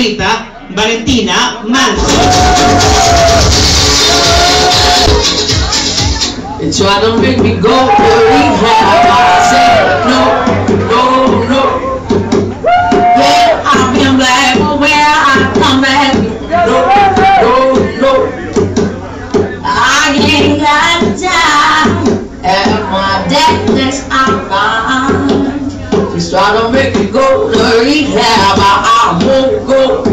señorita Valentina Manso. They try to make me go to rehab, but I said no, no, no. Yeah, I've been black, but when I come back, no, no, no. I ain't got time, and my dad thinks I'm fine. They try to make me go to rehab, but I won't go.